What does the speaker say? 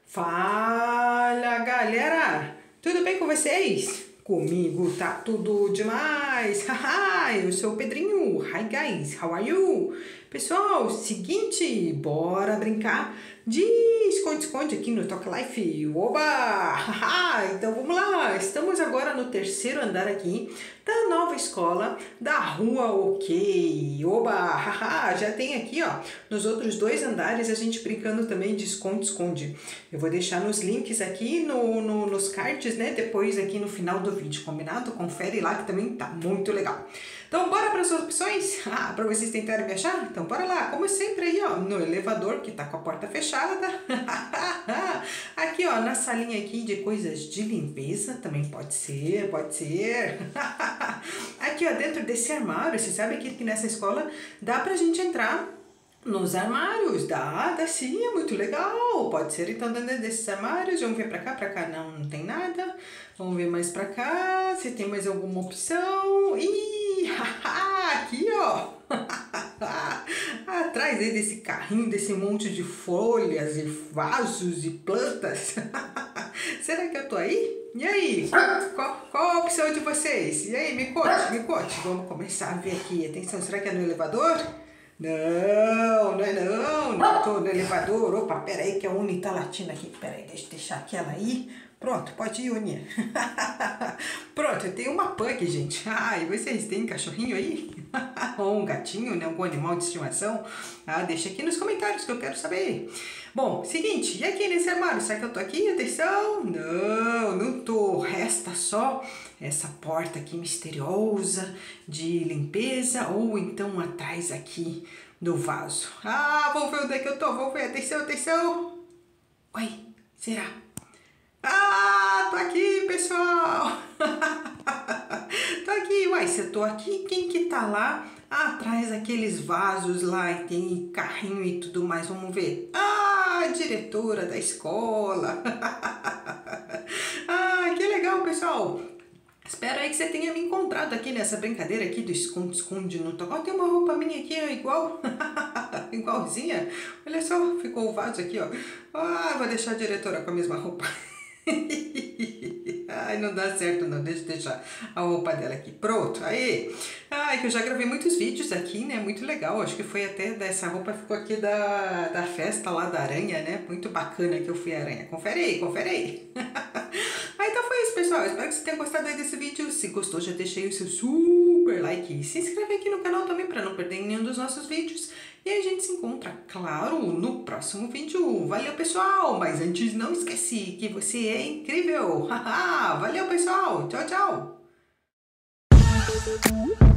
Fala, galera! Tudo bem com vocês? Comigo tá tudo demais! Haha, eu sou o Pedrinho. Hi guys, how are you? Pessoal, seguinte, bora brincar de esconde-esconde aqui no Talk Life. Oba! Haha, então vamos lá! Estamos agora no terceiro andar aqui da nova escola da Rua OK. Oba! Haha, já tem aqui, ó, nos outros dois andares a gente brincando também de esconde-esconde. Eu vou deixar nos links aqui nos cards, né? Depois aqui no final do vídeo, combinado? Confere lá que também tá muito legal. Então bora para as opções? Para vocês tentarem me achar? Então bora lá, como sempre aí, ó, no elevador que tá com a porta fechada. Aqui, ó, na salinha aqui de coisas de limpeza, também pode ser, pode ser. Aqui, ó, dentro desse armário, você sabe que nessa escola dá pra gente entrar nos armários, dá sim, é muito legal. Pode ser então dentro desses armários. Vamos ver pra cá não tem nada. Vamos ver mais pra cá, se tem mais alguma opção. Ih, aqui, ó. Atrás aí desse carrinho, desse monte de folhas e vasos e plantas. Será que eu tô aí? E aí? Qual a opção de vocês? E aí, me conte, me conte. Vamos começar a ver aqui. Atenção, será que é no elevador? Não, não é não tô no elevador. Opa, pera aí que a Uni tá latindo aqui. Pera aí, deixa eu deixar aquela aí. Pronto, pode ir, Uni. Pronto, eu tenho uma pug, gente. E vocês têm cachorrinho aí? Ou um gatinho, né? Algum animal de estimação? Deixa aqui nos comentários que eu quero saber. Bom, seguinte, e aqui nesse armário? Será que eu tô aqui? Atenção! Não tô. Resta só essa porta aqui misteriosa de limpeza ou então atrás aqui do vaso. Vamos ver onde é que eu tô. Vamos ver. Atenção, atenção. Oi, será? Tô aqui, pessoal. Tô aqui. Uai, se eu tô aqui, quem que tá lá atrás daqueles vasos lá e tem carrinho e tudo mais? Vamos ver. A diretora da escola. Que legal, pessoal. Espero aí que você tenha me encontrado aqui nessa brincadeira aqui do esconde-esconde no tocal. Tem uma roupa minha aqui, ó, igual. Igualzinha. Olha só, ficou o vaso aqui, ó. Vou deixar a diretora com a mesma roupa. Não dá certo não, deixa eu deixar a roupa dela aqui. Pronto, aí. Que eu já gravei muitos vídeos aqui, né? Muito legal, acho que foi até dessa roupa, ficou aqui da festa lá da aranha, né? Muito bacana que eu fui a aranha. Confere aí, confere aí. Então foi isso, pessoal. Eu espero que você tenha gostado aí desse vídeo. Se gostou, já deixa aí o seu super like. E se inscreve aqui no canal também para não perder nenhum dos nossos vídeos. E a gente se encontra, claro, no próximo vídeo. Valeu, pessoal! Mas antes, não esquece que você é incrível! Valeu, pessoal! Tchau, tchau!